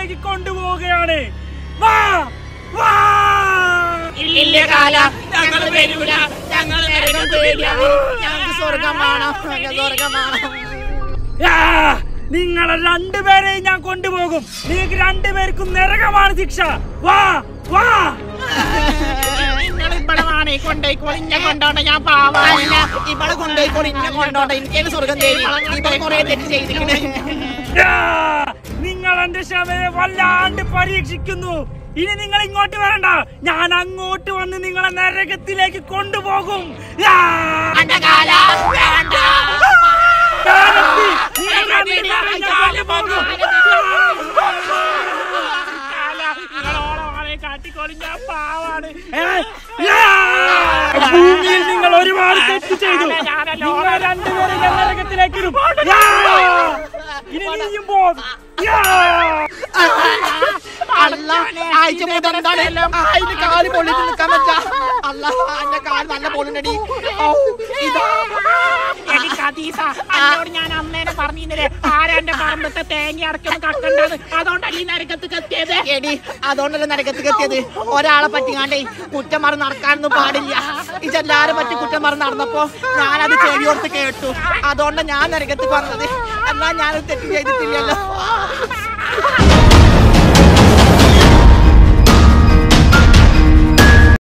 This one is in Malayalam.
നരകത്തിലേക്ക് കൊണ്ടുപോവുകയാണ്. വാ വാ. ഇല്ല കാല, ഞങ്ങൾ വരൂല. ഞങ്ങൾ നരകം പേടിയാണ്. ഞങ്ങൾക്ക് സ്വർഗം വേണം. നിങ്ങളെ രണ്ടുപേരെയും ഞാൻ കൊണ്ടുപോകും. നിങ്ങൾക്ക് രണ്ടുപേർക്കും നരകമാണ് ശിക്ഷ. വാ വാ. ഇവളാണ് കൊണ്ടോയിക്കോളി. ഇന്നെ കൊണ്ടോണ്ട, ഞാൻ പാവല്ല. ഇവളെ കൊണ്ടോയിക്കോളി, ഇന്നെ കൊണ്ടോണ്ട. എനിക്ക് സ്വർഗം തേടി. ഇവൾ കുറെ തെറ്റ് ചെയ്തിരിക്കണേ. നിങ്ങൾ എന്റെ ക്ഷമയെ വല്ലാണ്ട് പരീക്ഷിക്കുന്നു. ഇനി നിങ്ങൾ ഇങ്ങോട്ട് വരണ്ട. ഞാൻ അങ്ങോട്ട് വന്ന് നിങ്ങളെ നരകത്തിലേക്ക് കൊണ്ടുപോകും. ഭൂമിയിൽ നിങ്ങൾ ഒരുപാട് തെറ്റ് ചെയ്തു. നിങ്ങൾ രണ്ടുപേരും നരകത്തിലേക്ക് ഇടും. ഇനി നീയും പോകും. കാല് പൊള്ളിട്ട് നിൽക്കാൻ പറ്റാ. അല്ല, എന്റെ കാല് നല്ല പൊള്ളിനടി. എന്നോട് ഞാൻ അമ്മേനെ പറഞ്ഞില്ലേ, ആരാന്റെ പറമ്പത്തെ തേങ്ങ അടക്കൊന്നും കക്കണ്ടത്. അതുകൊണ്ടല്ല ഈ നരകത്ത് എത്തിയത്. എടി, അതുകൊണ്ടല്ല നരകത്ത് എത്തിയത്. ഒരാളെ പറ്റിങ്ങാണ്ടേ കുറ്റം മറന്ന് നടക്കാനൊന്നും പാടില്ല. ഇതെല്ലാരും പറ്റി കുറ്റം മറന്ന് നടന്നപ്പോ ഞാനത് ചെവിയോർത്ത് കേട്ടു. അതുകൊണ്ടാണ് ഞാൻ നരകത്ത് പറഞ്ഞത്. എന്നാൽ ഞാനത് തെറ്റ് ചെയ്തിട്ടില്ലല്ലോ.